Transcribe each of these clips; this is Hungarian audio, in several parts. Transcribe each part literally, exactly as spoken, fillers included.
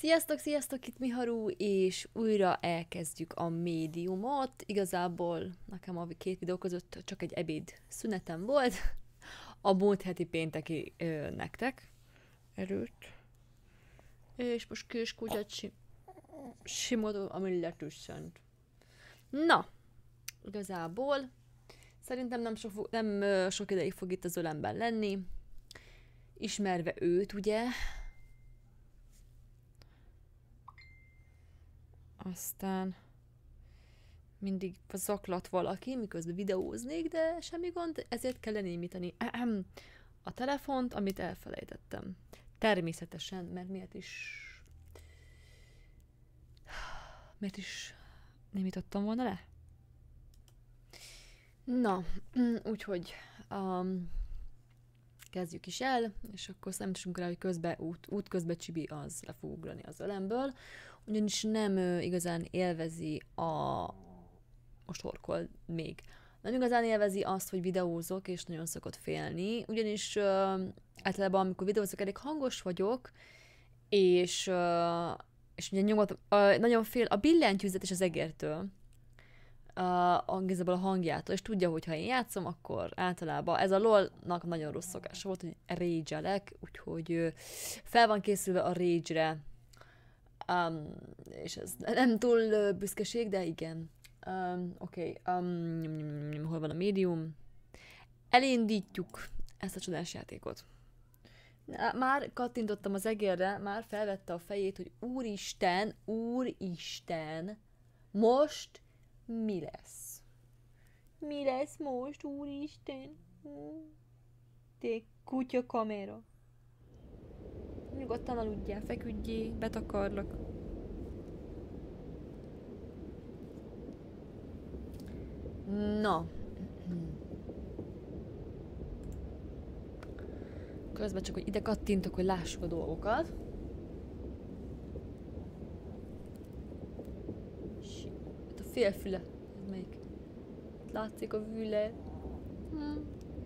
Sziasztok, sziasztok, itt Miharu, és újra elkezdjük a médiumot. Igazából nekem a két videó között csak egy ebéd szünetem volt. A múlt heti pénteki ö, nektek erőt. És most kőskutyát si simodó, ami letűszönt. Na, igazából szerintem nem sok, nem ö, sok ideig fog itt az ölemben lenni. Ismerve őt, ugye? Aztán mindig zaklat valaki, miközben videóznék, de semmi gond, ezért kell lenémítani a telefont, amit elfelejtettem. Természetesen, mert miért is... Miért is némítottam volna le? Na, úgyhogy um, kezdjük is el, és akkor számítsunk rá, hogy közben, út, út közben Csibi az le fog ugrani az ölemből, ugyanis nem ö, igazán élvezi a... most horkol még. Nem igazán élvezi azt, hogy videózok, és nagyon szokott félni, ugyanis ö, általában, amikor videózok, elég hangos vagyok, és, ö, és ugye nyomot, ö, nagyon fél a billentyűzet és az egértől, a, igazából a hangjától, és tudja, hogy ha én játszom, akkor általában ez a LOL-nak nagyon rossz szokása volt, hogy rage-elek, úgyhogy ö, fel van készülve a rage-re, Um, és ez nem túl uh, büszkeség, de igen. Um, Oké, okay. um, hol van a médium? Elindítjuk ezt a csodás játékot. Na, már kattintottam az egérre, már felvette a fejét, hogy úristen, úristen, most mi lesz? Mi lesz most, úristen? Te kutya kamera. Nyugodtan aludjál, feküdjél, betakarlak. Na. Közben csak, hogy ide kattintok, hogy lássuk a dolgokat. Itt a félfüle. Ez melyik? Látszik a füle. Hm.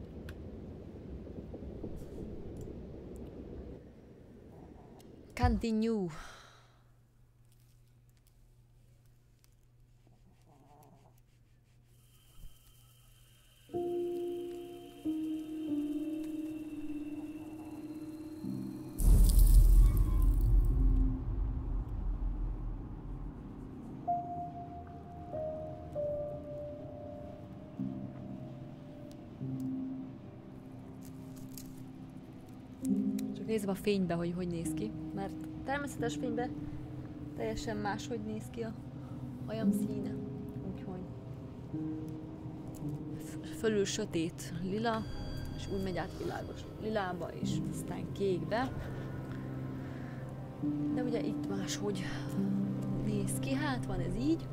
Continue. Csak nézem a fénybe, hogy hogy néz ki, mert természetes fényben teljesen máshogy néz ki a hajam színe, úgyhogy fölül sötét lila, és úgy megy át világos lilába, és aztán kékbe. De ugye itt máshogy néz ki, hát van ez így.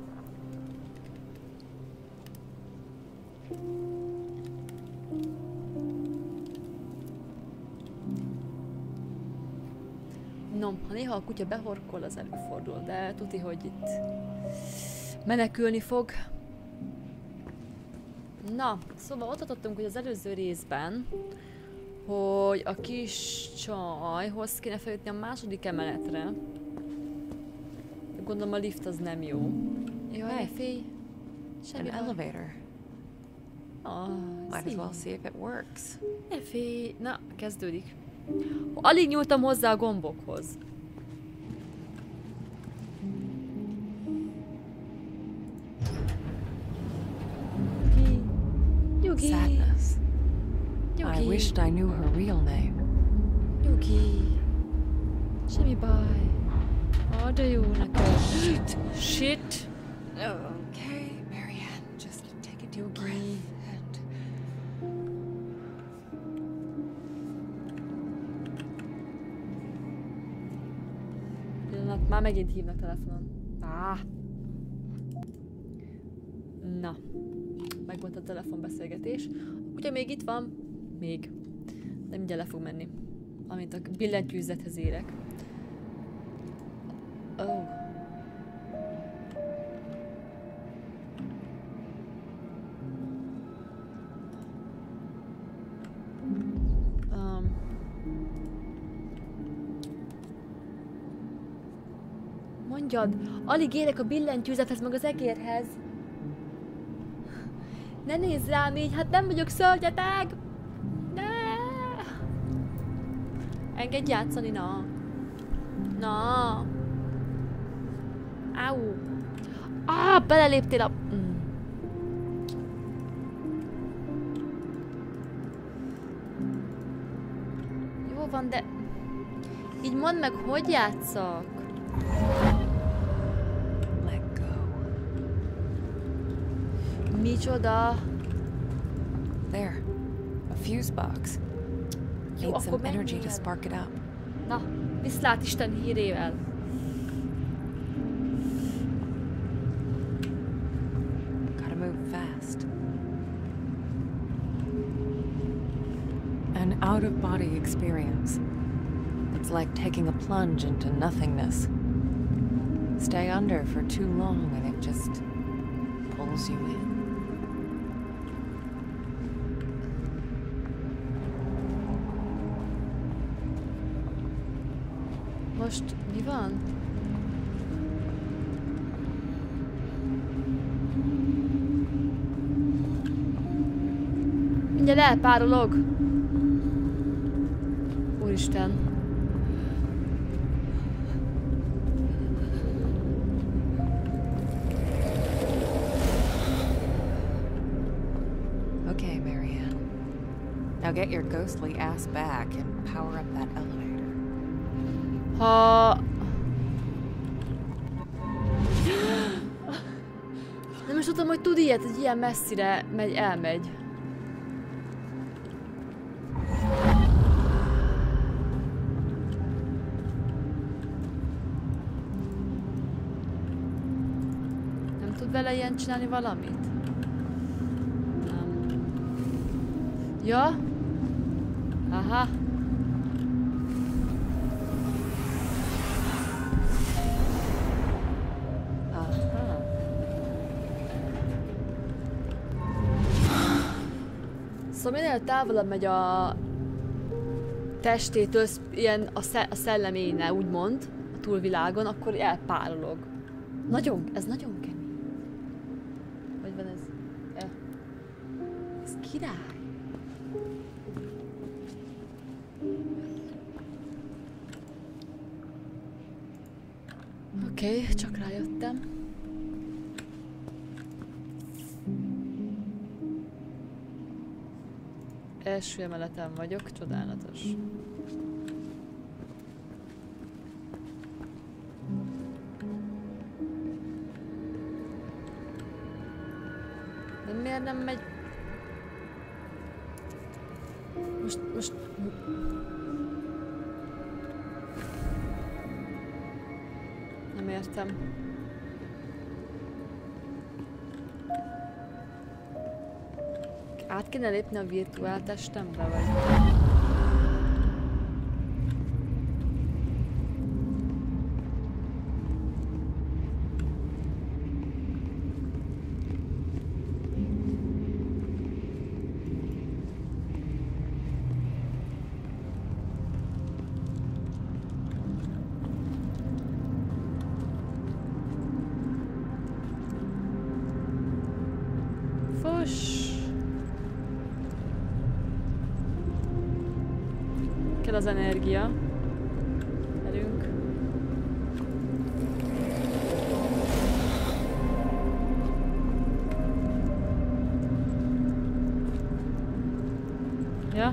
No, ha néha a kutya behorkol, az előfordul, de tuti, hogy itt menekülni fog. Na, szóval ott tartottunk, hogy az előző részben, hogy a kis csajhoz kéne feljutni a második emeletre. Gondolom a lift az nem jó. Jaj, félj! Semmi An elevator. Ah, Might as well see if it works. Ne félj! Na, kezdődik. Alig nyúltam hozzá a gombokhoz. Nyugi! Sadness. Nyugi! I wished I knew her real name. Nyugi! Semmi baj. Ó, de jó neked. Shit! Shit! Okay, Marianne, just take a deep breath and... Pillanat, már megint hívnak telefonon. Ah. Na. Meg volt a telefonbeszélgetés. Ugye még itt van? Még. De mindjárt le fog menni. Amint a billentyűzethez érek. Oh. Um. Mondjad, alig érek a billentyűzethez, meg az egérhez. Ne nézz rám így, hát nem vagyok szörnyeteg! Ne! Engedj játszani, na! Na! Áú! Á, beleléptél a... Mm. Jó van, de... Így mondd meg, hogy játszak? Let go. Micsoda? There. A fuse box. Jó, Need some akkor energy to menjél. spark it up. Na, viszlát Isten hírével. Gotta move fast. An out-of-body experience. It's like taking a plunge into nothingness. Stay under for too long and it just pulls you in. Most mi van? Mindjárt elpárolog. Úristen. Okay, Marianne. Now get your ghostly ass back and power up that elevator. Ha... Nem is tudtam, hogy tud ilyet, hogy ilyen messzire megy, elmegy. Nem tud vele ilyen csinálni valamit? Nem. Ja? Aha. Szóval minél távolabb megy a testétől, ilyen a, sze a szelleménél, úgymond, a túlvilágon, akkor elpárolog. Nagyon, ez nagyon kemény. Hogy van ez? Ja. Ez király. Oké, okay, csak rájöttem. Első emeleten vagyok, csodálatos. De miért nem megy? Most, most... Nem értem. Át kéne lépni a virtuál testembe, vagy? Fuss! Kell az energia. Gyerünk. Ja.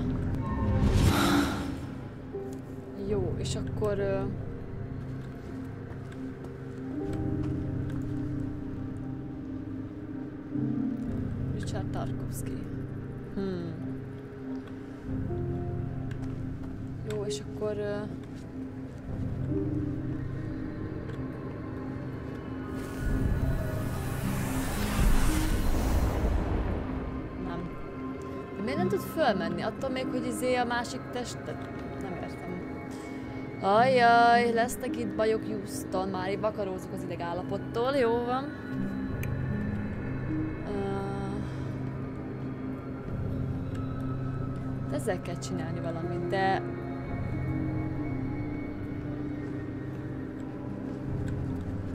Jó, és akkor... Uh... Richard Tarkovsky. Hmm. Jó, és akkor... Uh... Nem. De miért nem tud fölmenni? Attól még, hogy izé a másik testet... Nem értem. Ajjaj, lesznek itt bajok Houston. Már így vakarózok az ideg állapottól. Jó van. Uh... Ezzel kell csinálni valamit, de...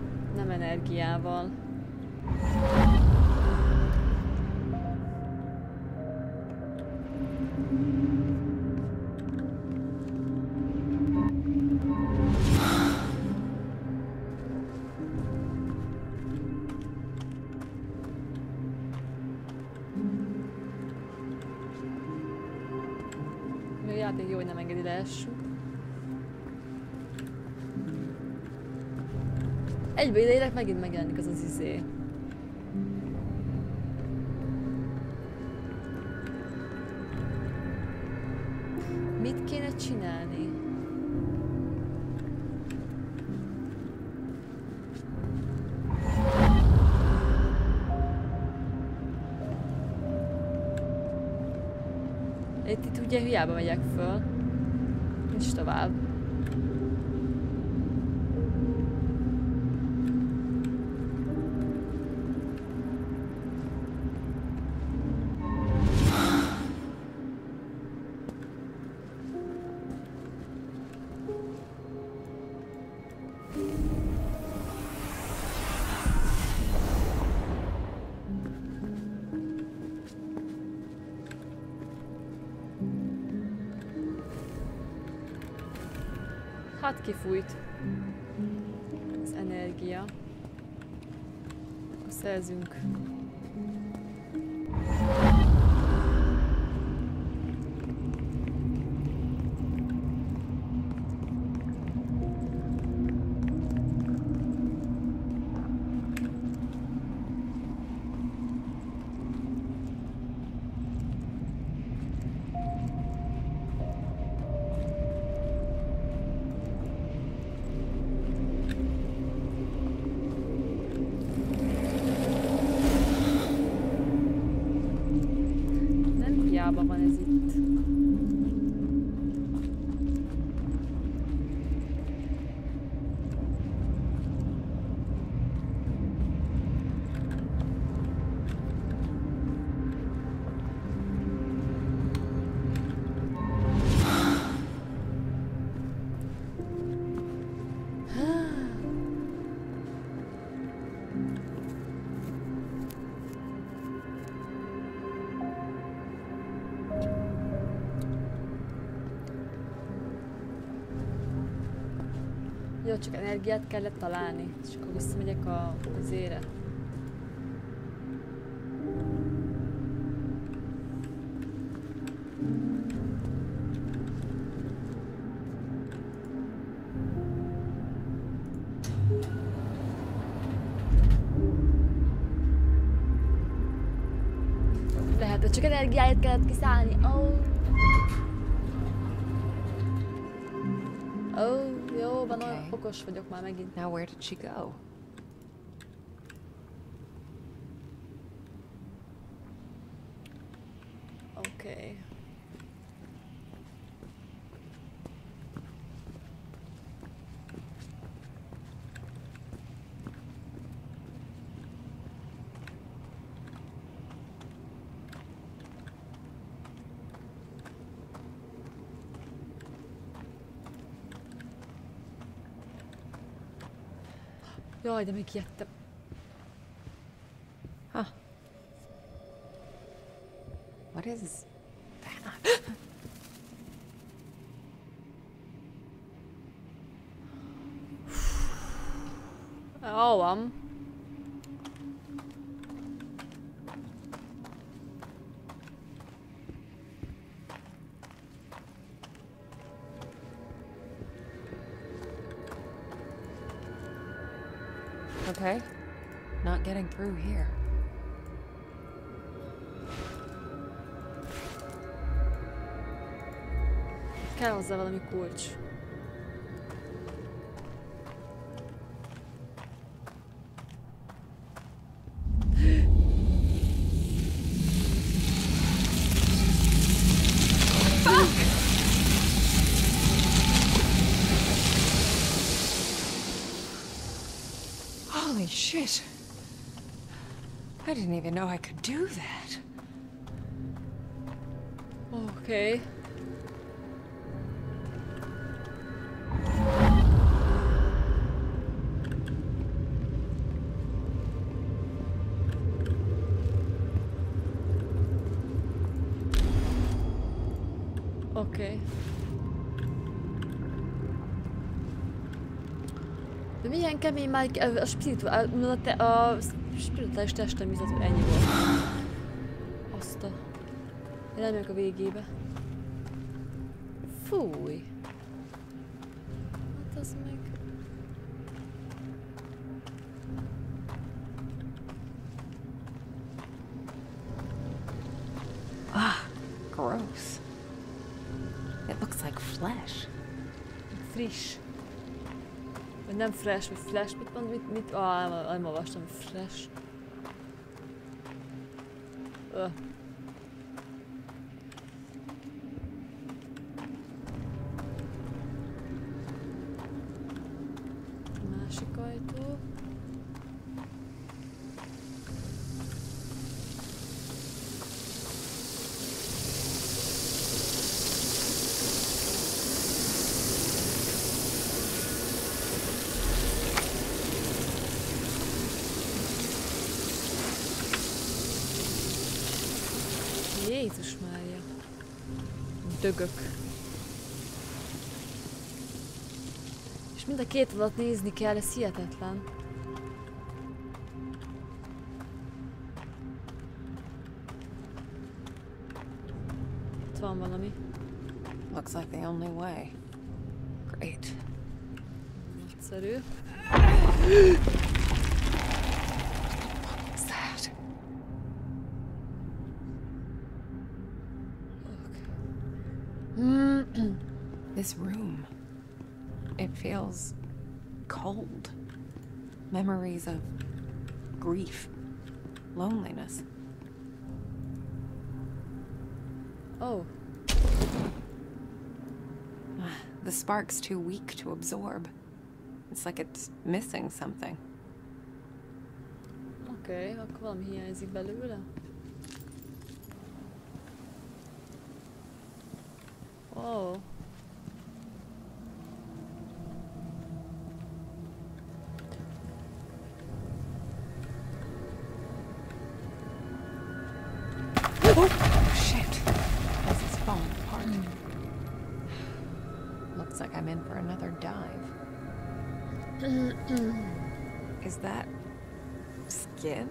energiával. A játék jó, hogy nem engedi leessünk. Egybe ideérek, megint megjelenik az az izé. Mit kéne csinálni? Itt, itt ugye hiába megyek föl. Nincs tovább. Hát kifújt az energia. Akkor szerzünk. Hiába van ez itt. Jó, csak energiát kellett találni, és akkor visszamegyek a zére. Lehet, hogy csak energiáját kellett kiszállni. Oh. Oh. Jó, van, okay. Okos vagyok már megint. Now where did she go? Oké. Okay. Jaj, de megijedtem. Huh. What is that? Jó van. Okay, not getting through here. Kell hozzá valami kulcs. Holy shit. I didn't even know I could do that. Okay. Okay. De milyen kemény már a spirituális testem izat, hogy ennyi volt. Azt a... Én elmegyek a végébe. Fúj. Hát az meg... Ah, gross. It looks like flesh. Friss. Vagy nem fresh, vagy flash, mit mond, mit, mit, ah, nem, nem olvastam, fresh. Öh. Másik ajtó. Jézus Mária. Dögök. És mind a két adat nézni kell, ez hihetetlen. Itt van valami. Looks like the only way. Great. Nagyszerű. What's that? This room. It feels cold. Memories of grief, loneliness. Oh. The spark's too weak to absorb. It's like it's missing something. Oké, okay, akkor valami hiányzik belőle. Oh. Oh, shit. This is falling apart. Mm. Looks like I'm in for another dive. Is that skin?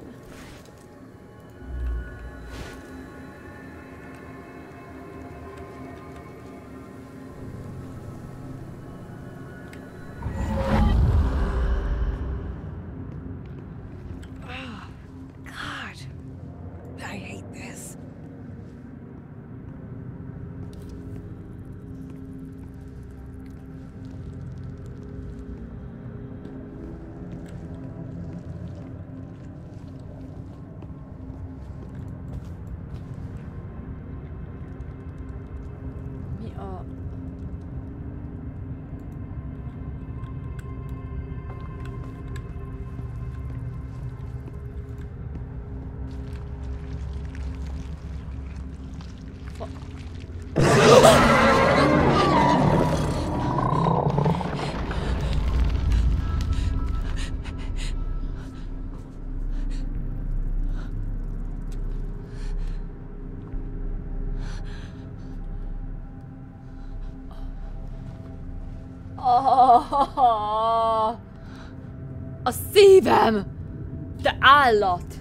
A szívem! Te állat!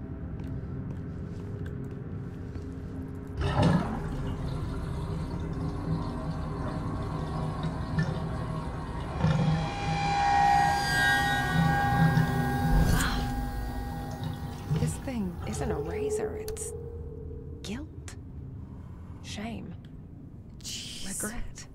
This thing isn't a razor, it's guilt, shame, Jeez. regret.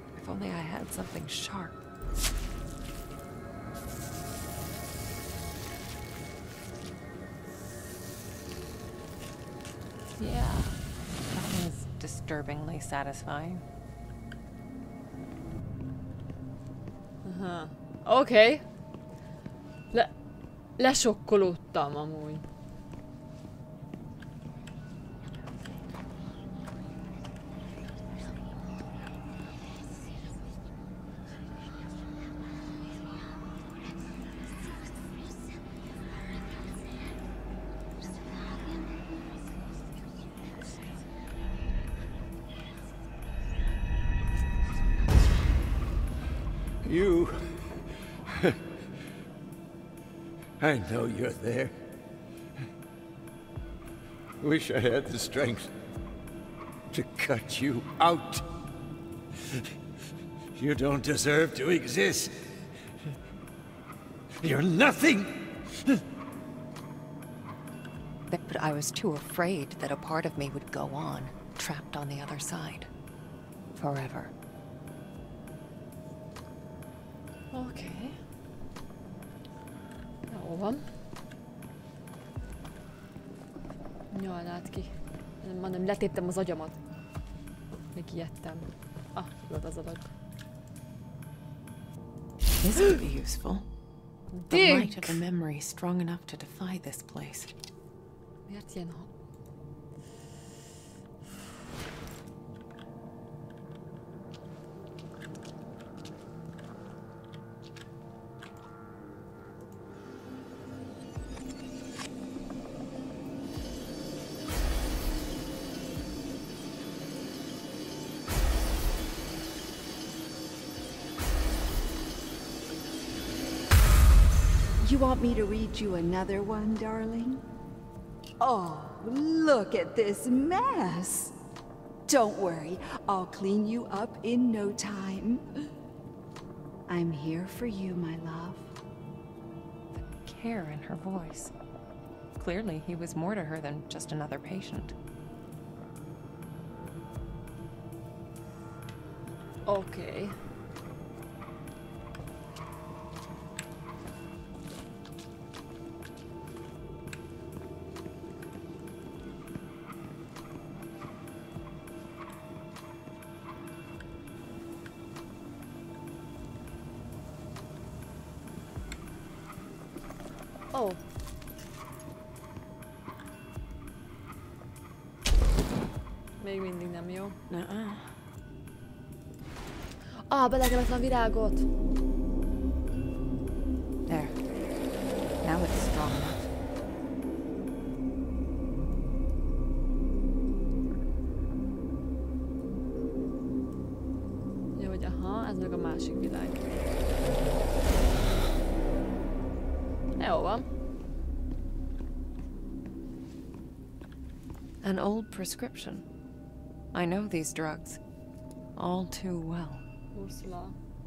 Something sharp. Yeah. That was disturbingly satisfying. Aha. Oké. Okay. Le... Lesokkolódtam amúgy. You... I know you're there. Wish I had the strength to cut you out. You don't deserve to exist. You're nothing! But I was too afraid that a part of me would go on, trapped on the other side. Forever. Oké. Okay. Jó van. Jaj, lát ki. Majdnem letéptem az agyamat. Megijedtem. Ah, volt az adag. This could be useful. The Dick! light of a memory strong enough to defy this place. Miért ilyen ha... You want me to read you another one, darling? Oh, look at this mess. Don't worry, I'll clean you up in no time. I'm here for you, my love. The care in her voice. Clearly, he was more to her than just another patient. Okay. Oh. Még mindig nem jó. Uh-uh. Ah, belekelet a virágot! There. Now it's strong enough. Jó, hogy aha, ez meg a másik világ. Jó van. An old prescription. I know these drugs all too well. Ursula.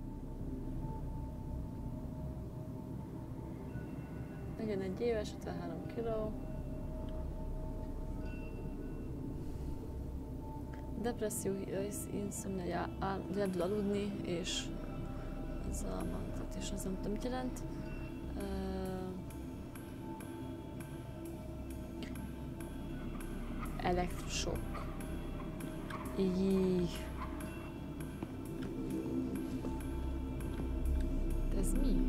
negyvenegy éves, ötvenhárom kiló. Depresszió, inszomnia, nem tud aludni, és ez a mantat, és az nem tudom, mit jelent. Uh, elektrosok. Így. Ez mi?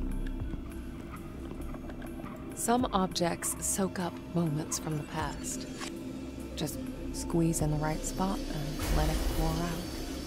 Some objects soak up moments from the past. Just squeeze in the right spot and let it pour out.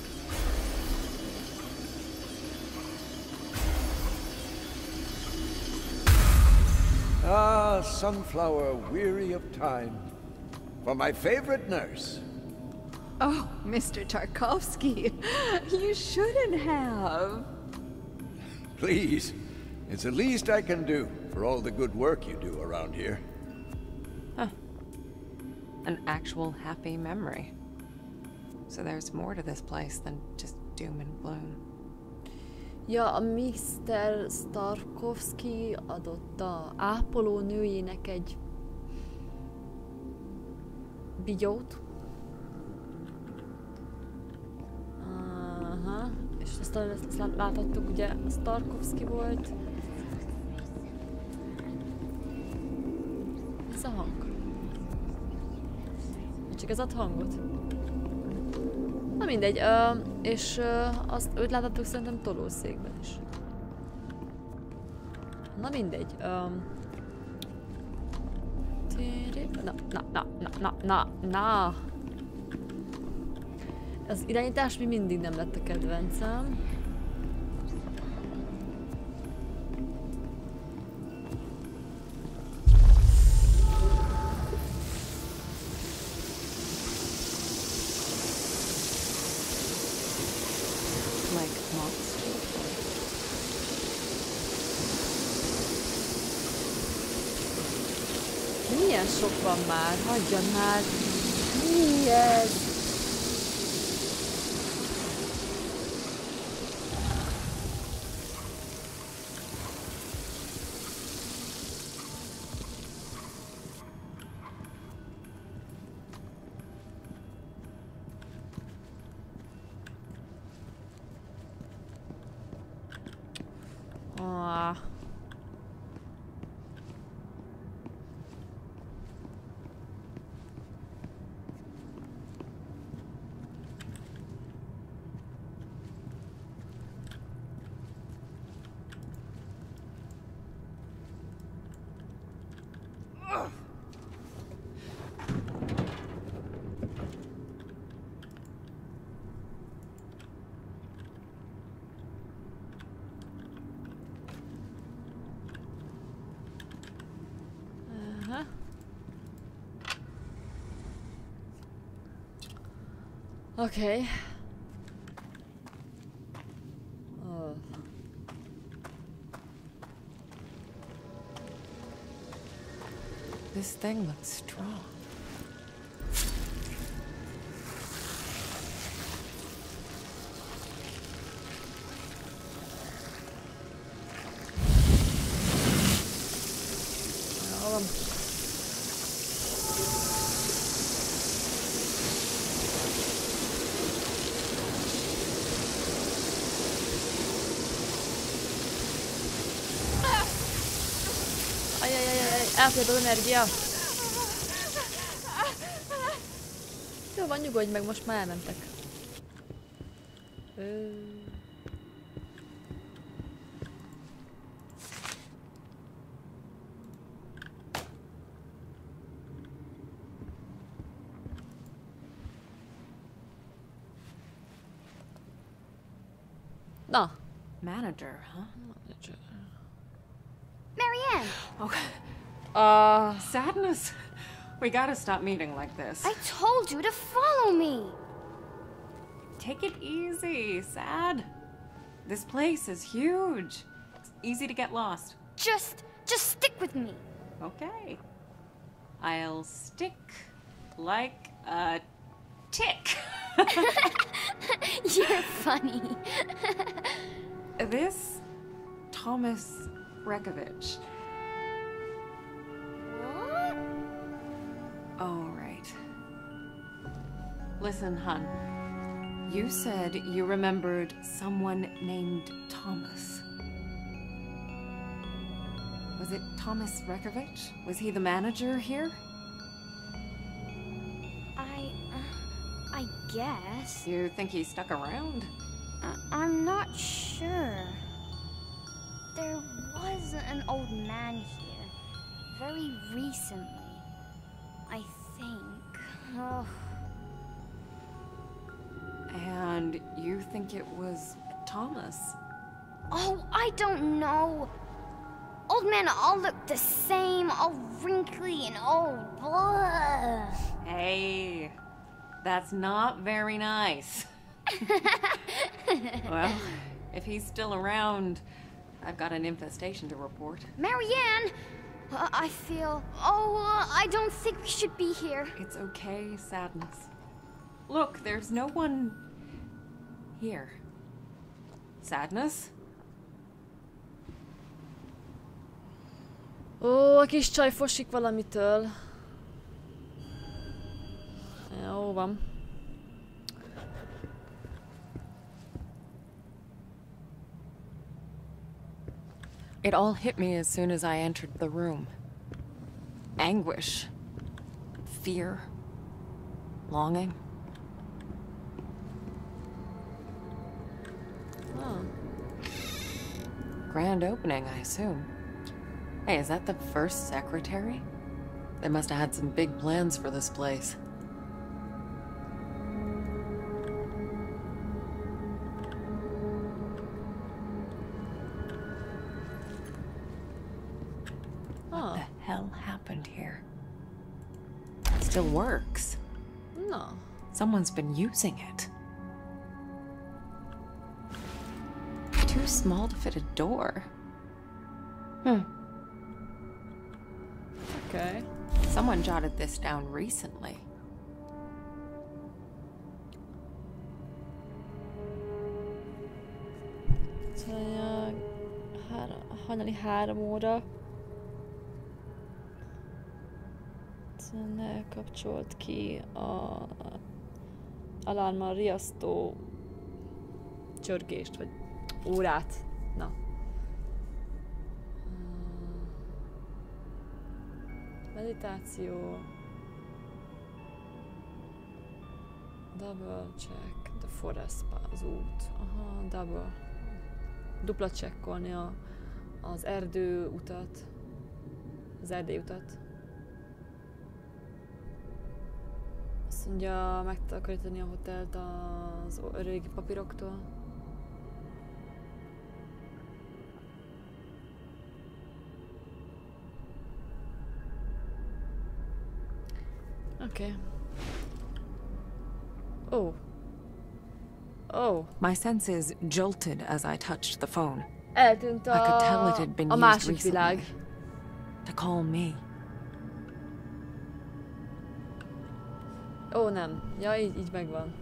Ah, sunflower weary of time. For my favorite nurse. Oh, Mister Tarkovsky, you shouldn't have. Please, it's the least I can do for all the good work you do around here. Huh. An actual happy memory. So there's more to this place than just doom and gloom. Ja, a miszter Starkovsky adott a ápolónőjének egy bigyót. Aha, és ezt, ezt láthattuk, ugye Starkovsky volt. Ez a hang. Csak ez ad hangot. Na mindegy, ö, és ö, azt őt láthattuk szerintem tolószékben is. Na mindegy. Ö, na, na, na, na, na, na, na. Az irányítás mi mindig nem lett a kedvencem. Milyen sok van már? Hagyjad már! Mi ez? Ah. Okay. Oh. This thing looks strong. Elfogyott az energia. Jó van, nyugodj meg, most már elmentek. Ö... Na. Manager, huh? Manager. Marianne! Oh. Uh, Sadness. We gotta stop meeting like this. I told you to follow me! Take it easy, Sad. This place is huge. It's easy to get lost. Just, just stick with me. Okay. I'll stick like a tick. You're funny. This Thomas Rekovich. What? Oh, right. Listen, hon. You said you remembered someone named Thomas. Was it Thomas Rekovich? Was he the manager here? I, uh, I guess. You think he stuck around? Uh, I'm not sure. There was an old man here, very recently, I think. Oh. And you think it was Thomas? Oh, I don't know. Old men all look the same, all wrinkly and old. Blah. Hey, that's not very nice. Well, if he's still around, I've got an infestation to report. Marianne! Uh, I feel... Oh, uh, I don't think we should be here. It's okay, Sadness. Look, there's no one... here. Sadness? Ó, a kis csaj fosik valamitől. Jó van. It all hit me as soon as I entered the room. Anguish. Fear. Longing? Ah, Grand opening, I assume. Hey, is that the first secretary? They must have had some big plans for this place. What ah, the hell happened here? It still works. na. Someone's been using it. Too small to fit a door. Hmm. Okay. Someone jotted this down recently. Szóval három, hajnali három óra. Szóval ne kapcsolt ki a alarmmal riasztó csörgést, vagy órát. Na. Meditáció. Double check the forest path, az út. Aha, double. Dupla csekkolni a, az erdő utat. Az erdély utat. Azt mondja, megtakarítani a hotelt az régi papíroktól. Okay. Oh. Oh. My senses jolted as I touched the phone. Eltűnt a, I could tell it had been a used másik recently világ. to call me. Ó, nem. Ja, így, így megvan.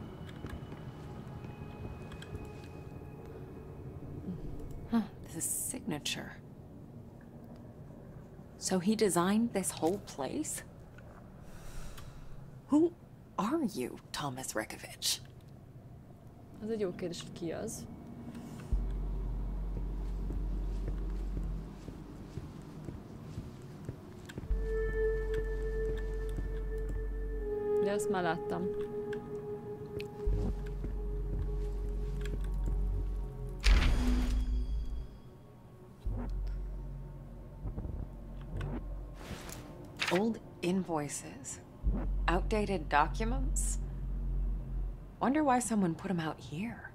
Huh, this signature. So he designed this whole place? Who are you, Thomas Rekovich? Ez egy jó kérdés, hogy ki az. De ezt már láttam. Old invoices. Outdated documents? Wonder why someone put them out here.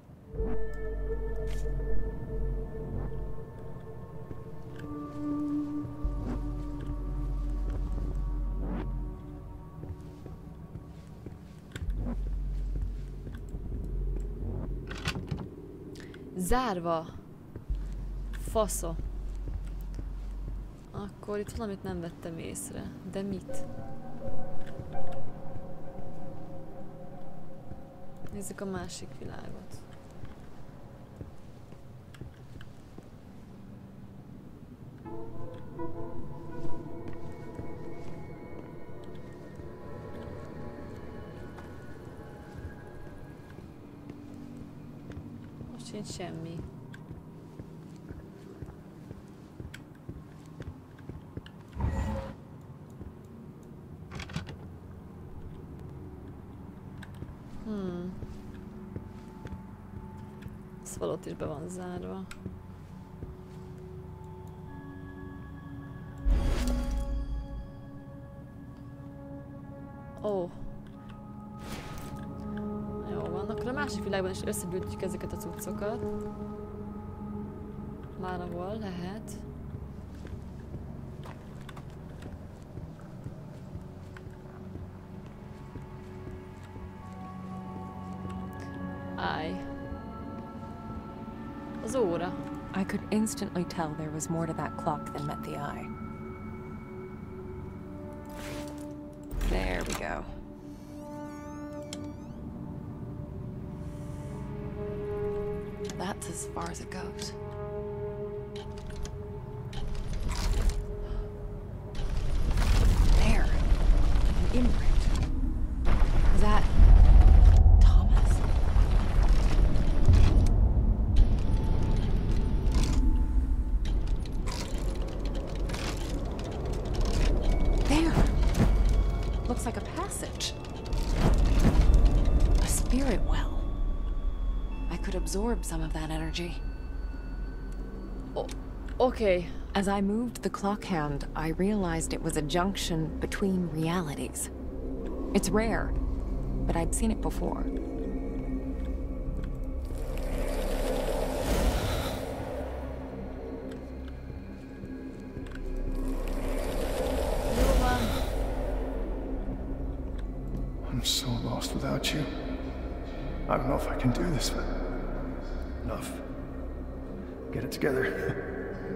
Zárva. Fasza. Akkor itt valamit nem vettem észre. De mit? Nézzük a másik világot. Most sincs semmi. Hmm. Ez valót is be van zárva. Ó. Oh. Jó van, akkor a másik világban is összegyűjtjük ezeket a cuccokat. Már ahol lehet. Állj. Az óra. I could instantly tell there was more to that clock than met the eye. There we go. That's as far as it goes. There. An imprint. Is that Thomas? There. Looks like a passage. spirit well. I could absorb some of that energy. Oh, okay. As I moved the clock hand, I realized it was a junction between realities. It's rare, but I'd seen it before. I'm so lost without you. I don't know if I can do this, but enough. Get it together.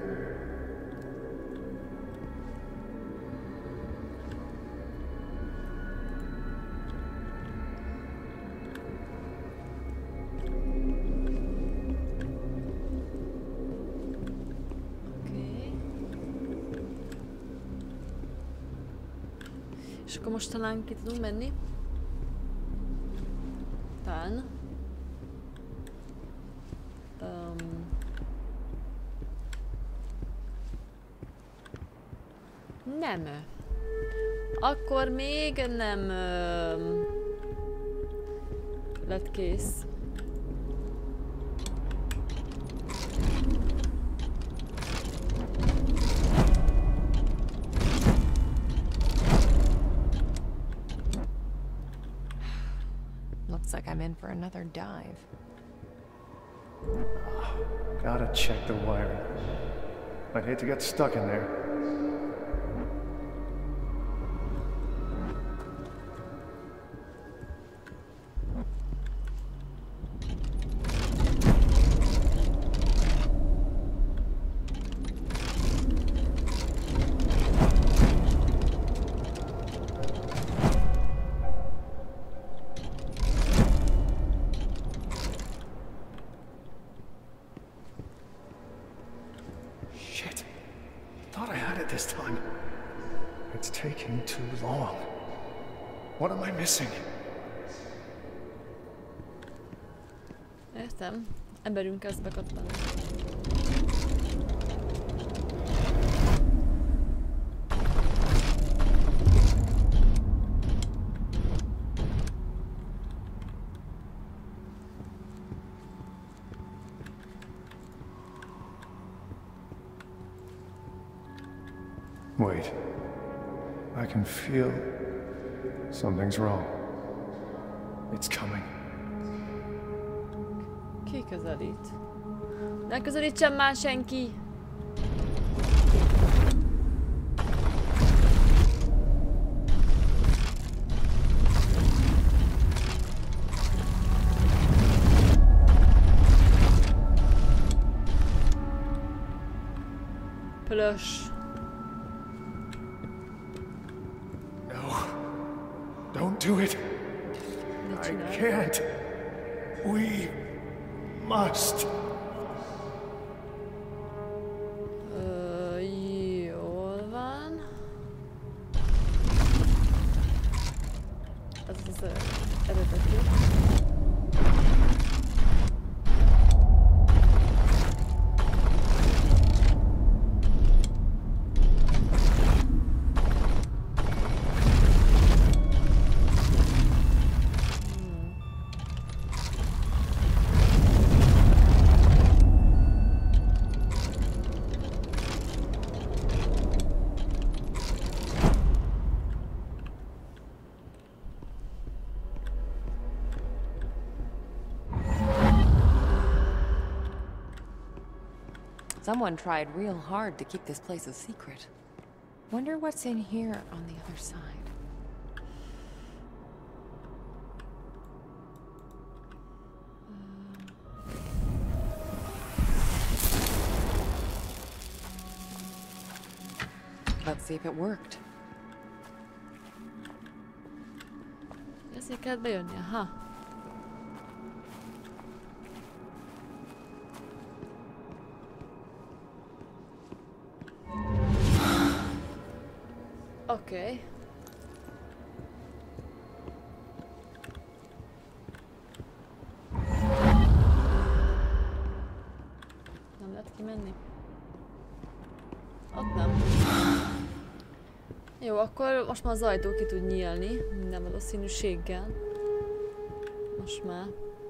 És akkor most talán ki tudunk menni? Talán. Um. Nem. Akkor még nem um, lett kész. Looks like I'm in for another dive. Gotta check the wiring. I'd hate to get stuck in there. What am I missing? Értem. Emberünk kezd bekattanni. Wait. I can feel something's wrong. It's coming. Ki közelít? Ne közelítsen már senki! Plös. Don't do it. I can't. We must. Uh, jól van. Ez az eredeti. Someone tried real hard to keep this place a secret. Wonder what's in here on the other side. Let's see if it worked. Ezért kellett bejönni, aha. Oké. Okay. Nem lehet kimenni. Ott nem. Jó, akkor most már az ajtó ki tud nyílni, minden valószínűséggel. most már.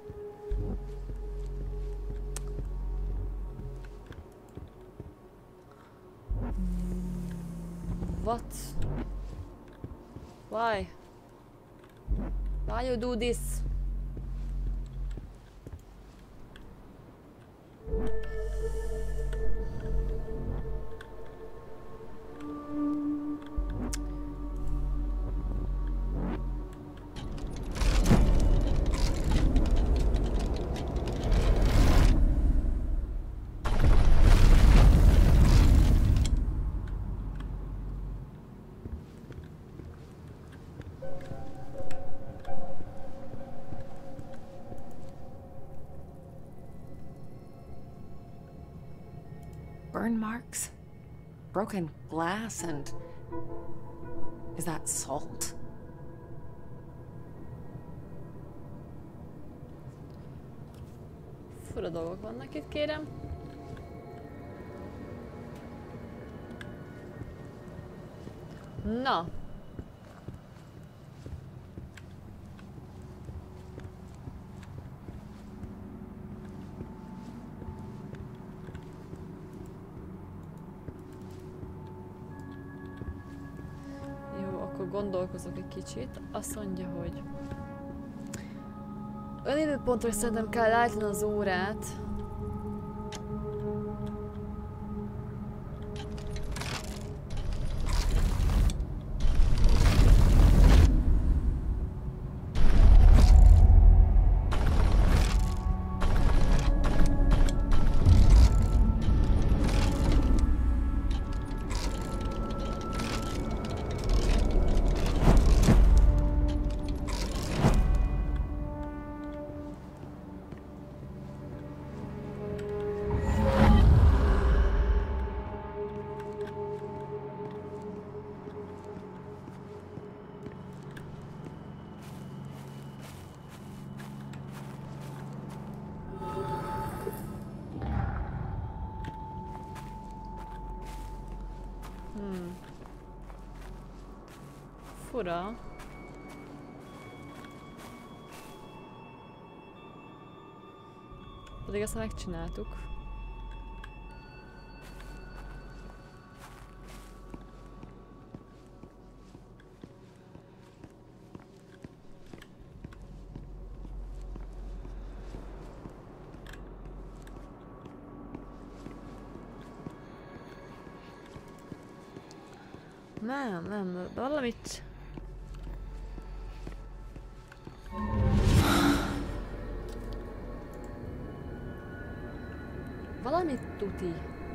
What? Why? Why you do this? Burn marks? Broken glass and... Is that salt? Fura dolgok vannak itt, kérem. Na. Gondolkozok egy kicsit. Azt mondja, hogy önidőpontra szerintem kell állítani az órát. Hmm. Fura. Pedig ezt megcsináltuk. Nem, nem, valamit... Valamit tuti.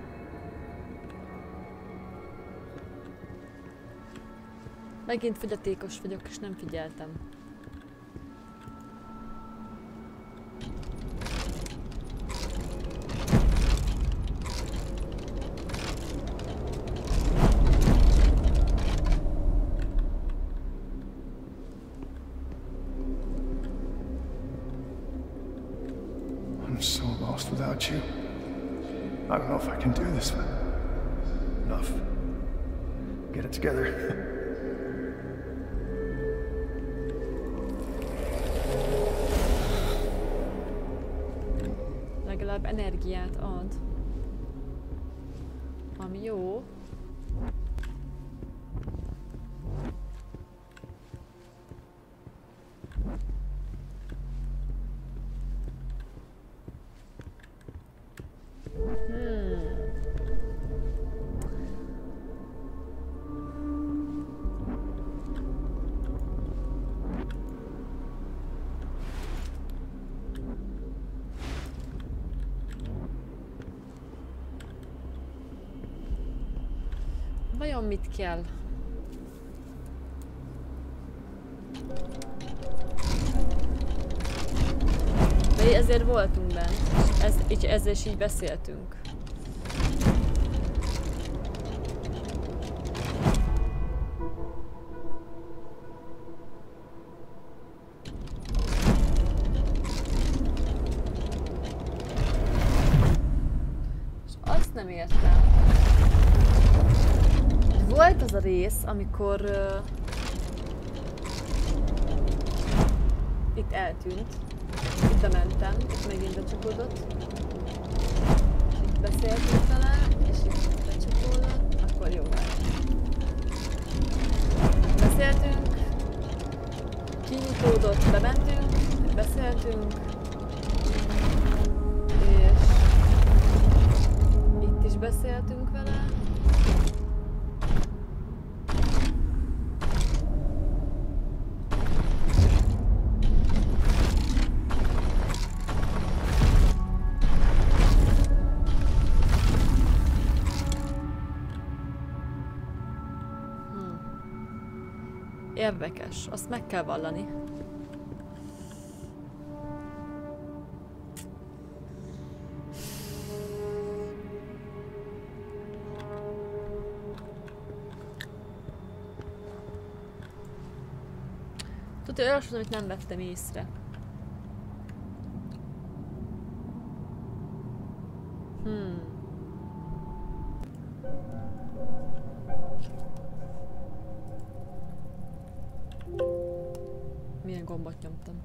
Megint fogyatékos vagyok, és nem figyeltem. I'm so lost without you. I don't know if I can do this, but enough. Get it together. Legalább energiát ad. Ami jó. Vajon mit kell? De ezért voltunk bent, ez, így, ezzel is így beszéltünk. És azt nem értem. Volt az a rész, amikor uh, Itt eltűnt. Itt bementem, és megint becsapódott. És itt beszéltünk vele, és itt becsapódott, akkor jó volt. Beszéltünk, kinyitódott, bementünk, beszéltünk, és itt is beszéltünk vele. Érdekes, azt meg kell vallani. Tudod, olyasmi, amit nem vettem észre. Hmm. Milyen gombot nyomtam?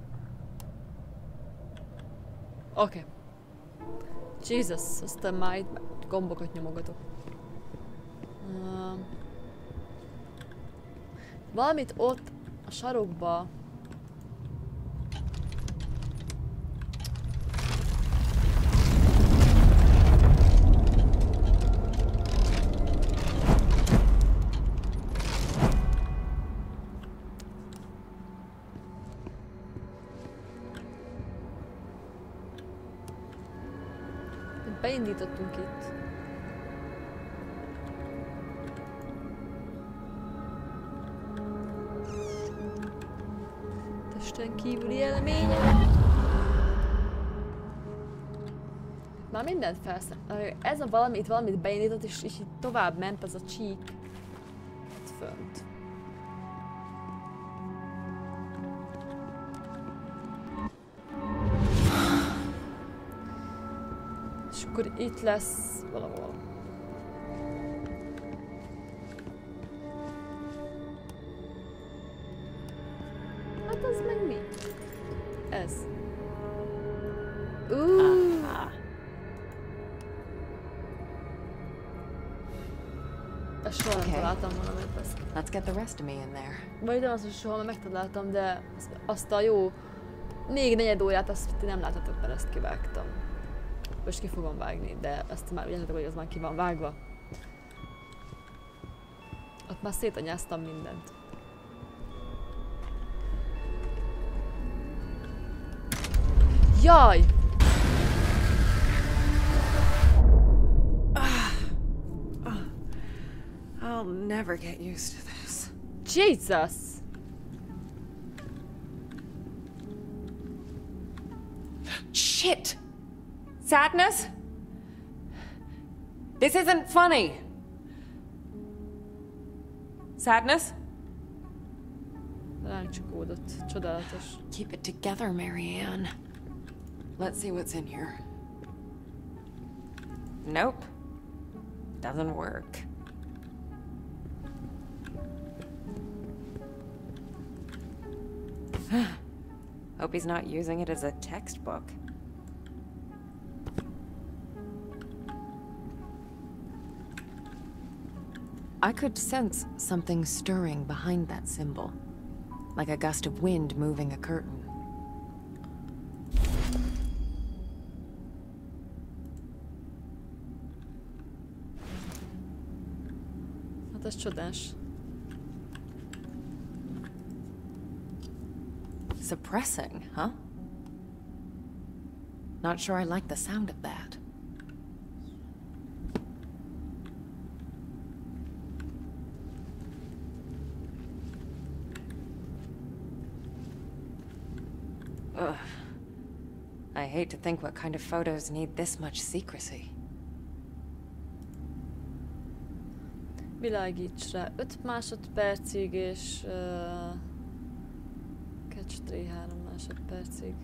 Oké. Okay. Jesus, aztán már itt gombokat nyomogatok. Uh, valamit ott a sarokba. Beindítottunk itt. Testen kívüli élmények. Már mindent felszem. Ez a valami, itt valamit beindított, és, és itt tovább ment az a csík. Itt fönt. És akkor itt lesz valahol. Hát az meg mi? Ez. Uh. Ezt soha nem találtam valamit, baszki. Let's get the rest of me in there. Vagy nem azt, hogy soha megtaláltam, de azt a jó még negyed órát azt ti nem láthatok, mert ezt kivágtam. Most ki fogom vágni, de azt már ugye hogy az már ki van vágva. Ott már szétanyáztam mindent. Jaj! I'll never get used to this. Jesus! Shit! Sadness? This isn't funny. Sadness? Ránk csukódott. Csodálatos. Keep it together, Marianne. Let's see what's in here. Nope. Doesn't work. Hope he's not using it as a textbook. I could sense something stirring behind that symbol, like a gust of wind moving a curtain. Hát ez csodás. Suppressing, huh? Not sure I like the sound of that. Ugh. I hate to think what kind of photos need this much secrecy. Világíts rá öt másodpercig, és... Uh, catch three három másodpercig.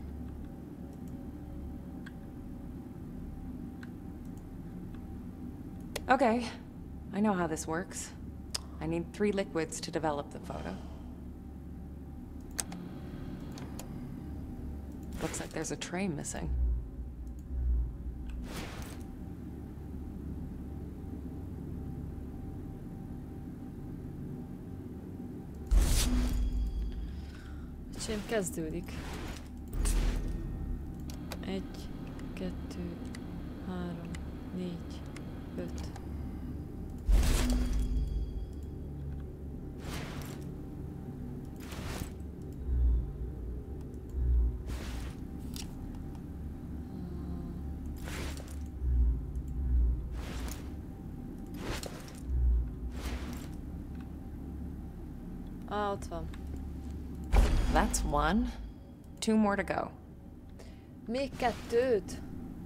Okay, I know how this works. I need three liquids to develop the photo. Looks like there's a tray missing. Öcsém, kezdődik. Egy, kettő, három, négy, öt. Ah, ott van. That's one. Two more to go. Még kettőt?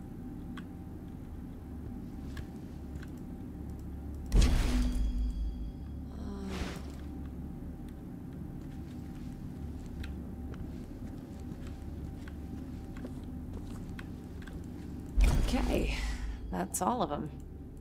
Okay, that's all of them.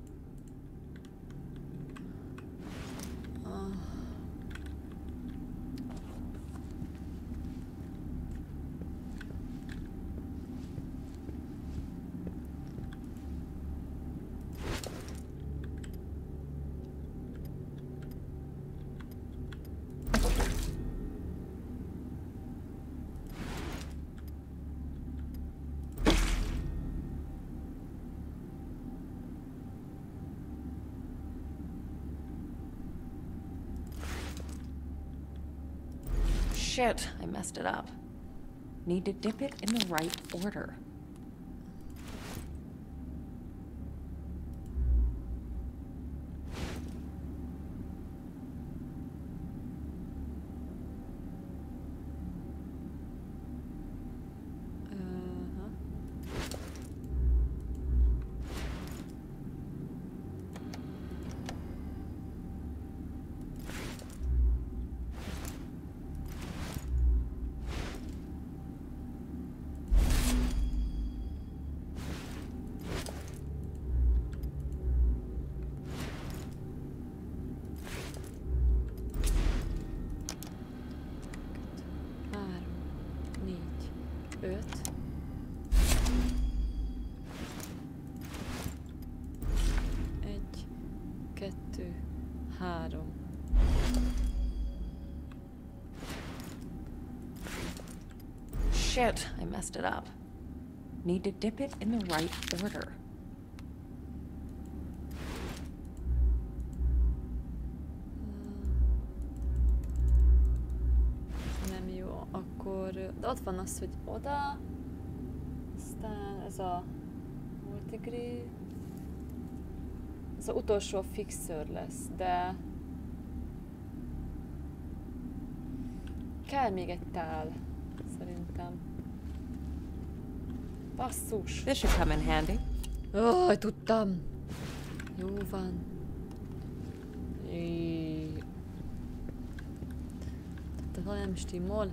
Shit, I messed it up. Need to dip it in the right order. Öt. Egy, kettő, három. Shit, I messed it up. Need to dip it in the right order. Nem jó, akkor... De ott van az, hogy oda, aztán ez a multigrade, ez az utolsó fixer lesz, de kell még egy tál, szerintem. Basszus! This should come in handy. Ó, tudtam! Jó van. Jé. Tehát ha nem stimmol.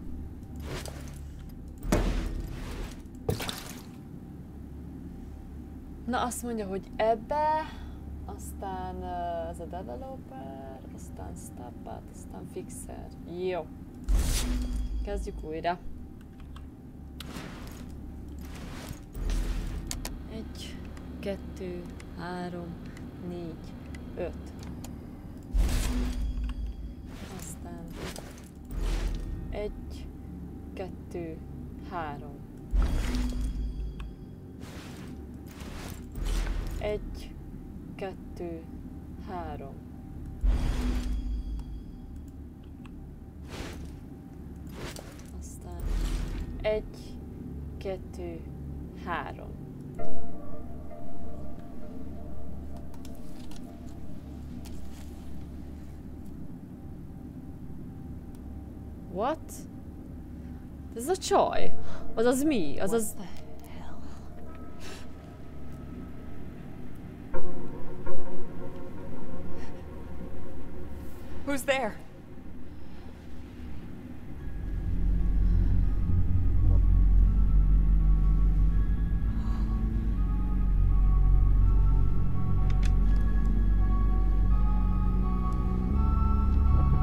Na, azt mondja, hogy ebbe, aztán uh, ez a developer, aztán step-out, aztán fixer. Jó. Kezdjük újra. Egy, kettő, három, négy, öt. Aztán egy, kettő, három. Egy, kettő, három. Aztán egy, kettő, három. What? Ez a csaj? Az az mi? Az az... Who's there?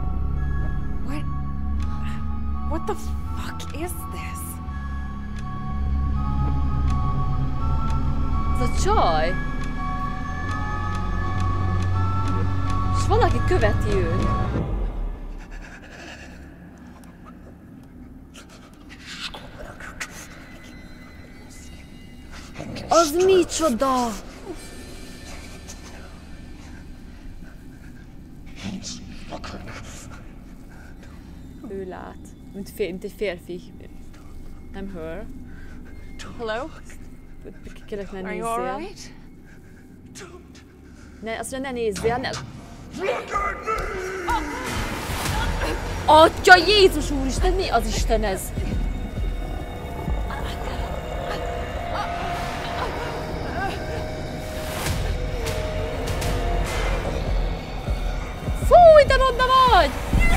What? What the fuck is this? a csaj. És valaki követi őt. Az micsoda? Ő lát, mint, fél, mint egy férfi. Nem her. Hello? Kérlek, ne Are you all nézzél. right? Ne, azt mondja, ne nézzél, ne... Atya Jézus úristen, mi az Isten ez? Fúj, de ronda vagy!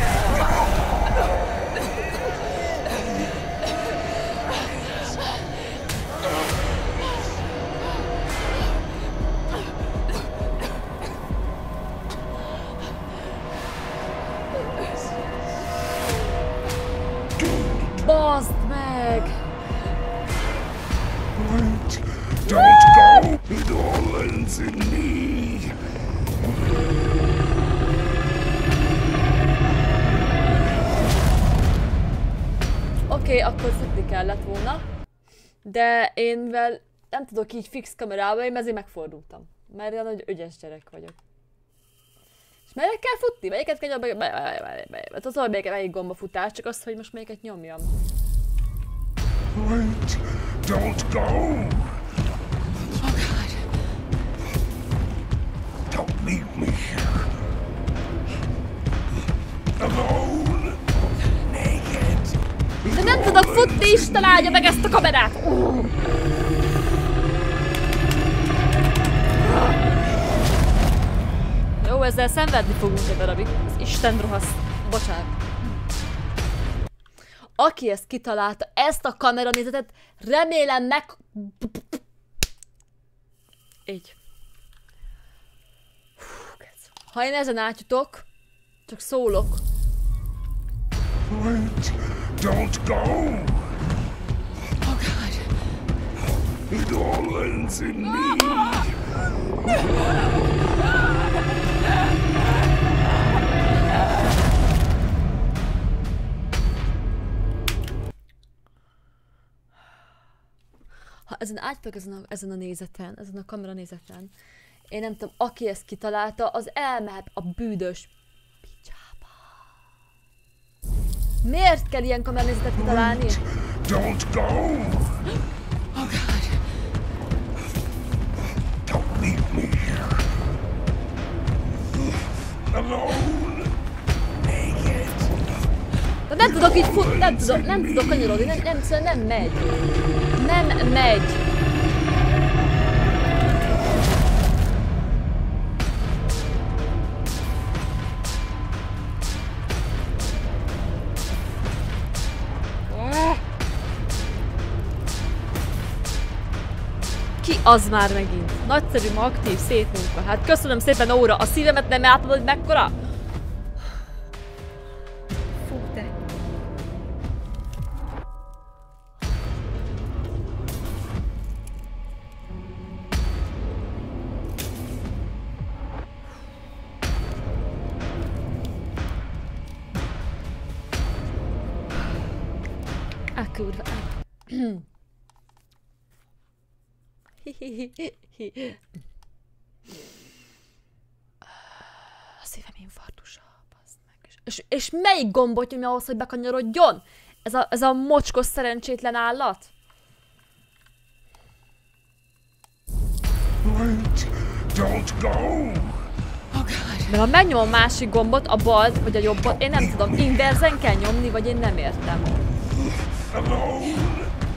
Baszd meg! Wait! Don't go! It all ends in me! Oké, okay, akkor futni kellett volna. De én, mivel nem tudok így fix kamerával, én ezért megfordultam. Mert olyan nagy ügyes gyerek vagyok. És melyik kell futni? Melyiket kell nyomni? Az olyan melyik, melyik gomba futás, csak azt, hogy most melyiket nyomjam. Wait! Don't go! Oh God. Don't leave me here. Alone! Naked! De nem tudok futni, Isten áldja meg ezt a kamerát! Uh. Jó, ezzel szenvedni fogunk egy darabig. Az Isten rohasz. Bocsánat. Aki ezt kitalálta, ezt a kameranézetet, remélem meg... Így. Ha én ezen átjutok, csak szólok. Wait! Don't go! Oh God. It all ends in me! Ha ezen átjutok ezen a, ezen a nézeten, ezen a kamera nézeten, én nem tudom, aki ezt kitalálta, az elmehet a bűdös picsába. Miért kell ilyen kameranézetet kitalálni? Don't go! Oh God. Don't leave me here. Alone. Naked. De nem tudok így fut, nem tudok, nem tudok kanyarodni, nem, nem, nem, nem megy. Nem megy. Ki az már megint? Nagyszerű, ma aktív, szép munka. Hát köszönöm szépen, Óra, a szívemet nem átadod, hogy mekkora? Fú, de... Á, kurva. A szívem infarktusa, baszd meg. És, és melyik gombot nyomja ahhoz, hogy bekanyarodjon? Ez a, ez a mocskos szerencsétlen állat? Wait! Don't go! Oh God. Mert ha megnyomom a másik gombot, a balt vagy a jobbat, én nem tudom, inverzen kell nyomni, vagy én nem értem. Alone.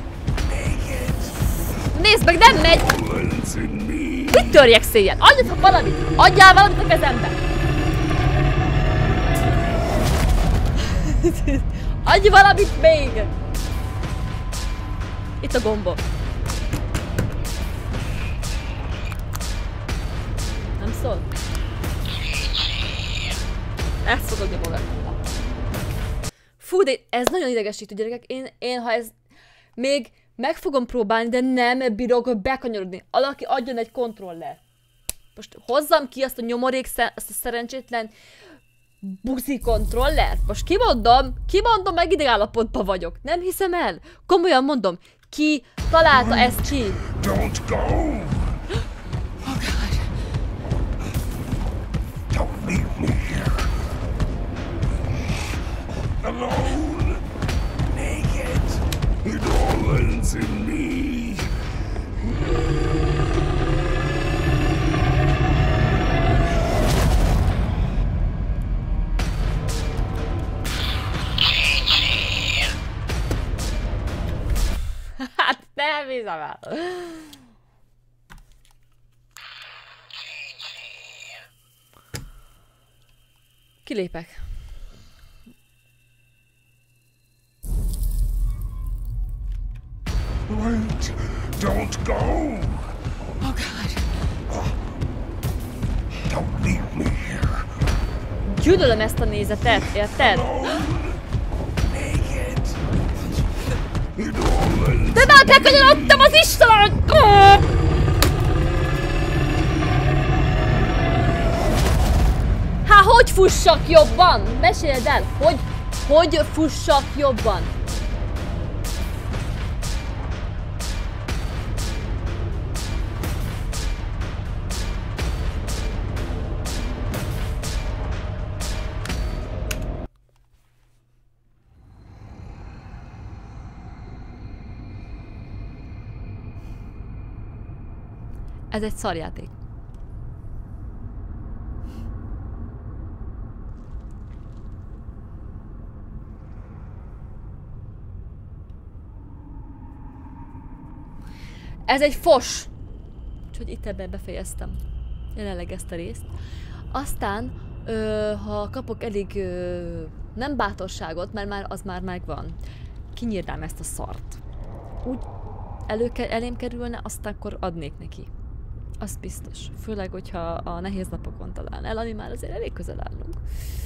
Nézd meg, nem megy! Mit törjek széjjel? Adjatok valamit! Adjál valamit a kezembe! Adj valamit még! Itt a gombom. Nem szól? Ezt fogod nyomolni. Fú, de ez nagyon idegesítő, gyerekek. Én, én ha ez... Még... Meg fogom próbálni, de nem bírok bekanyarodni. Alaki adjon egy kontroller. Most hozzam ki azt a nyomorék, azt a szerencsétlen buzi kontrollert. Most kimondom, kimondom, meg idegállapotban vagyok. Nem hiszem el. Komolyan mondom. Ki találta ezt ki? Don't go! Oh God. Don't leave me here. Alone. Naked. It all ends in me. Hát nem hiszem el. Kilépek. Wait. Don't go. Oh God. Don't leave me here. Gyűlölöm ezt a nézetet, érted? Naked. It all ends. De már bekanyarodtam az Istenem! Hát hogy fussak jobban? Meséld el, hogy, hogy fussak jobban? Ez egy szarjáték. Ez egy fos! Úgyhogy itt ebben befejeztem jelenleg ezt a részt. Aztán, ö, ha kapok elég ö, nem bátorságot, mert már az már megvan, kinyírnám ezt a szart. Úgy elő, elém kerülne, aztán akkor adnék neki. Az biztos. Főleg, hogyha a nehéz napokon talán el, ami már azért elég közel állunk.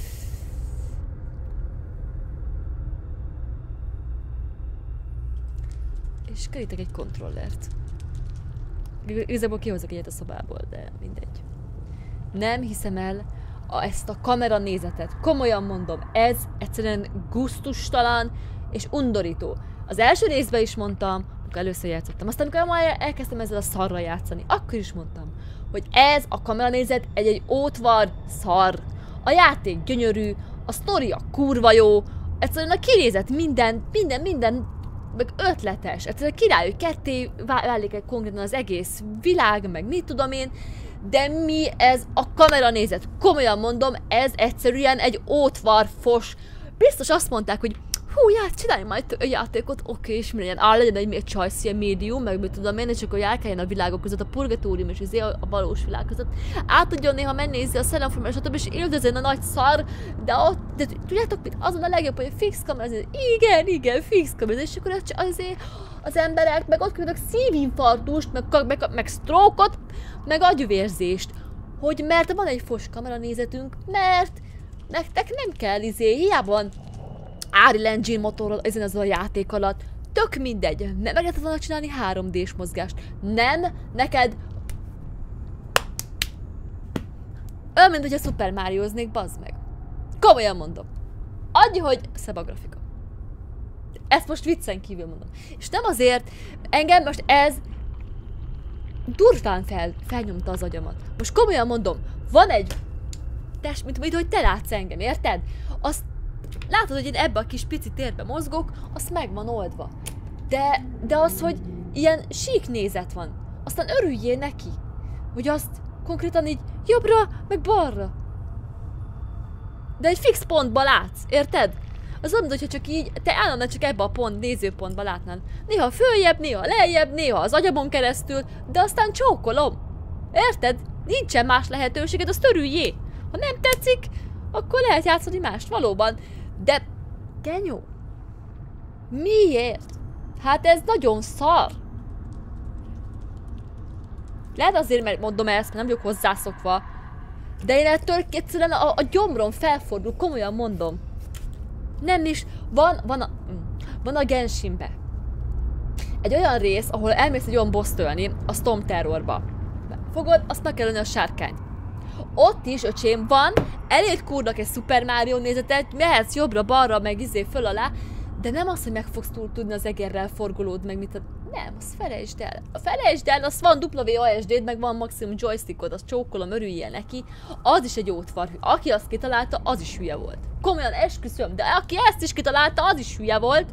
És kerítek egy kontrollert. Igazából kihozok egyet a szobából, de mindegy. Nem hiszem el a, ezt a kamera nézetet. Komolyan mondom, ez egyszerűen gusztustalan és undorító. Az első részben is mondtam, amikor először játszottam. Aztán, amikor már elkezdtem ezzel a szarral játszani, akkor is mondtam, hogy ez a kameranézet egy-egy ótvar szar. A játék gyönyörű, a sztori a kurva jó, egyszerűen a kinézet minden, minden, minden meg ötletes. Egyszerűen király, hogy ketté válik egy konkrétan az egész világ, meg mit tudom én, de mi ez a kameranézet? Komolyan mondom, ez egyszerűen egy ótvar fos. Biztos azt mondták, hogy hú, já, csinálj majd a játékot, oké, és mi legyen, áll legyen egy még csajsz, ilyen médium, meg mit tudom én, és akkor járkáljon a világok között, a purgatórium és izé a valós világ között. Át tudjon néha mennézni a szellemformás, stb. És éldözön a nagy szar, de ott, de tudjátok mit, azon a legjobb, hogy a fix kamera, igen, igen, fix kamera, és akkor azért az emberek meg ott küldök szívinfarktust, meg, meg, meg stroke-ot, meg agyvérzést. Hogy mert van egy fos kameranézetünk, mert nektek nem kell izé, hiába van Unreal Engine motorral ezen az a játék alatt. Tök mindegy. Nem meg lehetett volna csinálni három dés mozgást. Nem, neked olyan, mint hogy a Super Mario-znék, bazd meg. Komolyan mondom. Adj, hogy szebb a grafika. Ezt most viccen kívül mondom. És nem azért, engem most ez durván fel, felnyomta az agyamat. Most komolyan mondom, van egy test, mint, mint hogy te látsz engem, érted? Azt látod, hogy én ebbe a kis pici térbe mozgok, azt meg van oldva. De, de az, hogy ilyen sík nézet van, aztán örüljél neki, hogy azt konkrétan így jobbra, meg balra. De egy fix pontba látsz, érted? Az olyan, hogyha csak így, te állandóan csak ebbe a pont, nézőpontba látnál. Néha följebb, néha lejjebb, néha az agyamon keresztül, de aztán csókolom. Érted? Nincsen más lehetőséged, azt örüljé. Ha nem tetszik, akkor lehet játszani mást, valóban. De, genyó, miért? Hát ez nagyon szar. Lehet azért, mert mondom ezt, mert nem vagyok hozzászokva. De én ettől egyszerűen a, a gyomrom felfordul, komolyan mondom. Nem is, van, van a, van a Genshinbe. egy olyan rész, ahol elmész egy olyan boss tölni a Storm Terrorba. Fogod, azt meg kell lenni a sárkány. Ott is, öcsém, van, elét kúrnak egy Super Mario nézetet, mehetsz jobbra-balra, meg izé föl alá, de nem az, hogy meg fogsz túl tudni az egerrel forgolód, meg mit a... Nem, azt felejtsd el. Felejtsd el, az van W A S D-d, meg van maximum joystickod, azt csókolom, örüljél neki. Az is egy ótvar. Aki azt kitalálta, az is hülye volt. Komolyan esküszöm, de aki ezt is kitalálta, az is hülye volt.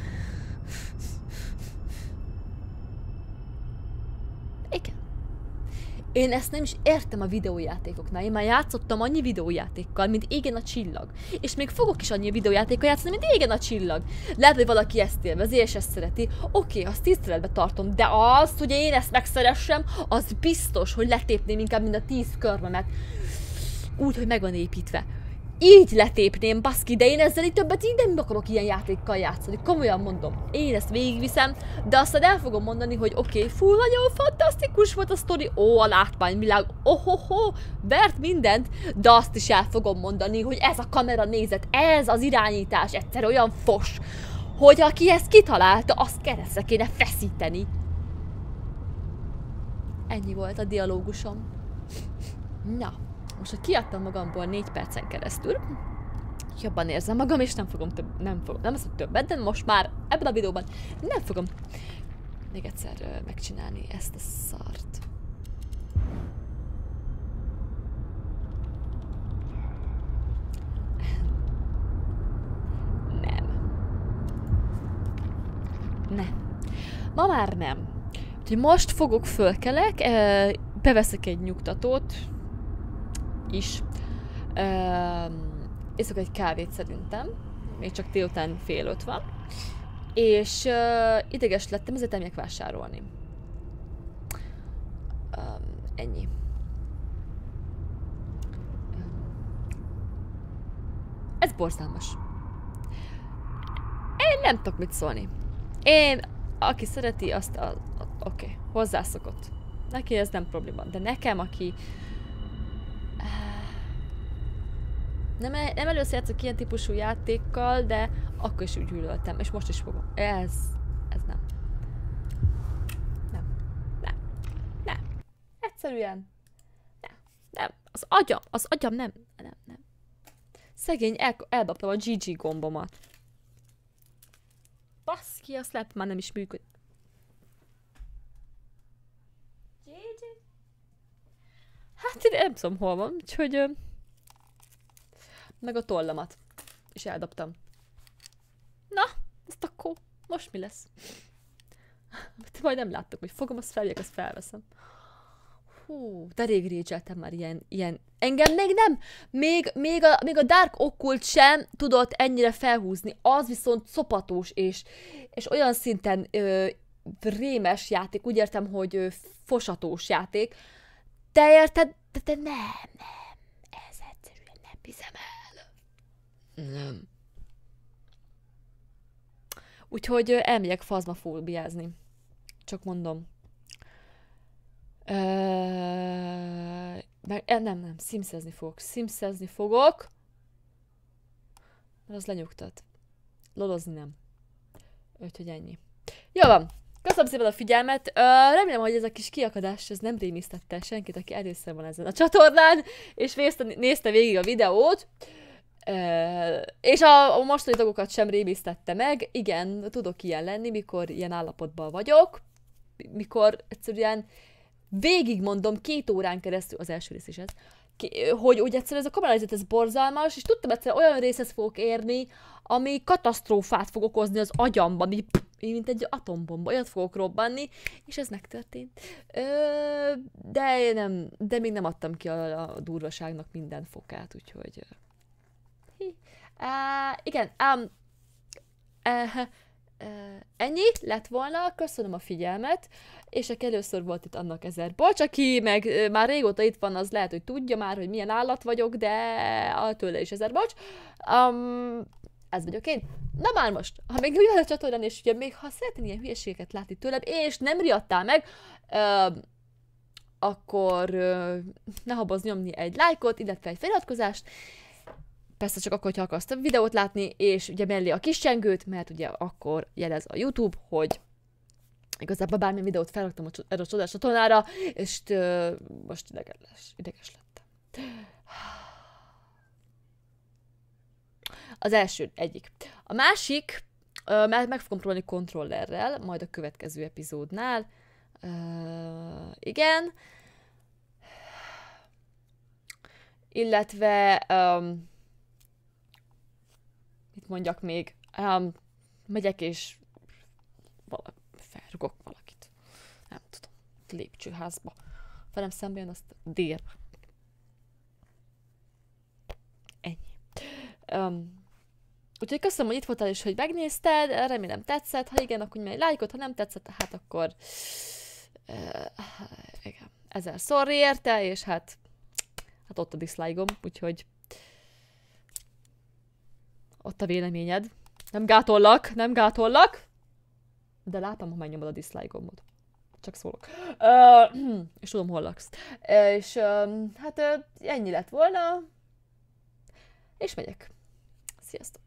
Igen. Én ezt nem is értem a videójátékoknál. Én már játszottam annyi videójátékkal, mint égen a csillag. És még fogok is annyi videójátékkal játszani, mint égen a csillag. Lehet, hogy valaki ezt élvezi, és ezt szereti. Oké, azt tiszteletbe tartom, de az, hogy én ezt megszeressem, az biztos, hogy letépném inkább, mint a tíz körmemet. Úgy, hogy meg van építve. Így letépném, baszki, de én ezzel így többet így nem akarok ilyen játékkal játszani. Komolyan mondom. Én ezt végigviszem, de aztán el fogom mondani, hogy oké, okay, full, nagyon fantasztikus volt a sztori, ó, a látványvilág, ohoho, vert mindent, de azt is el fogom mondani, hogy ez a kamera nézet, ez az irányítás egyszer olyan fos, hogy aki ezt kitalálta, azt keresztre kéne feszíteni. Ennyi volt a dialógusom. Na. Most, hogy kiadtam magamból négy percen keresztül, jobban érzem magam, és nem fogom több, nem fogom, nem azt, hogy többet, de most már ebben a videóban nem fogom még egyszer uh, megcsinálni ezt a szart. Nem. Nem. Ma már nem. Úgyhogy most fogok, fölkelek, uh, beveszek egy nyugtatót, is. Uh, iszok egy kávét szerintem, még csak délután fél öt van, és uh, ideges lettem, ezért elmegyek vásárolni. Um, ennyi. Ez borzalmas. Én nem tudok mit szólni. Én, aki szereti, azt a, a, oké, okay, hozzászokott. Neki ez nem probléma, de nekem, aki Nem, nem először játszok ilyen típusú játékkal, de akkor is úgy gyűlöltem, és most is fogom. Ez, ez nem. Nem. Nem. Nem. Egyszerűen. Nem. Nem. Az agyam, az agyam nem. Nem, nem. Szegény, el, eldobtam a gé gé gombomat. Baszki, azt lehet, már nem is működik. gé gé? Hát én nem tudom, hol van, úgyhogy... meg a tollamat. És eldobtam. Na, ezt akkor most mi lesz? Majd nem láttok, hogy fogom, azt felvegyek, azt felveszem. Hú, de rég régyeltem már ilyen, ilyen. Engem még nem, még, még, a, még a Dark Occult sem tudott ennyire felhúzni. Az viszont szopatós, és, és olyan szinten ö, rémes játék, úgy értem, hogy ö, fosatós játék. Te érted? De te nem, nem. Ez egyszerűen nem hiszem el. Nem. Úgyhogy elmegyek fazmafóbiázni. Csak mondom. Ö... Meg, nem, nem, szimszezni fogok. Szimszezni fogok. Mert az lenyugtat. Lolozni nem. Úgyhogy ennyi. Jó van. Köszönöm szépen a figyelmet. Ö, remélem, hogy ez a kis kiakadás ez nem rémisztette senkit, aki először van ezen a csatornán, és nézte, nézte végig a videót. Uh, és a, a mostani dolgokat sem rémisztette meg. Igen, tudok ilyen lenni, mikor ilyen állapotban vagyok, mikor egyszerűen végigmondom két órán keresztül, az első rész is ez, ki, hogy úgy egyszerűen ez a kamerázat ez borzalmas, és tudtam egyszerűen olyan részhez fogok érni, ami katasztrófát fog okozni az agyamban, így, mint egy atombomba, olyat fogok robbanni, és ez megtörtént. Ö, de, nem, de még nem adtam ki a, a durvaságnak minden fokát, úgyhogy... Uh, igen, um, uh, uh, ennyi lett volna, köszönöm a figyelmet, és aki először volt itt, annak ezer bocs, aki meg uh, már régóta itt van, az lehet, hogy tudja már, hogy milyen állat vagyok, de uh, tőle is ezer bocs. Um, ez vagyok én. Na már most, ha még úgy van a csatornán, és ugye még ha szeretnél ilyen hülyeségeket látni tőlem, és nem riadtál meg, uh, akkor uh, ne habozz nyomni egy lájkot, illetve egy feliratkozást. Persze csak akkor, hogyha akarsz több videót látni, és ugye mellé a kis csengőt, mert ugye akkor jelez a YouTube, hogy igazából bármilyen videót felraktam erre a csodás csatornára, és uh, most ideges, ideges lettem. Az első egyik. A másik, uh, meg fogom próbálni kontrollerrel, majd a következő epizódnál. Uh, igen. Illetve, um, mit mondjak még, um, megyek és vala, felrugok valakit. Nem tudom, lépcsőházba. Velem szemben jön, azt délre. Ennyi. Um, úgyhogy köszönöm, hogy itt voltál és hogy megnézted, remélem tetszett, ha igen, akkor nyomj egy lájkot, ha nem tetszett, hát akkor uh, igen, ezer sorry érte, és hát hát ott a dislike-om, úgyhogy ott a véleményed. Nem gátollak, nem gátollak, de látom, ha megnyomod a dislike-gomot. Csak szólok. Uh, és tudom, hol laksz. Uh, és uh, hát uh, ennyi lett volna, és megyek. Sziasztok!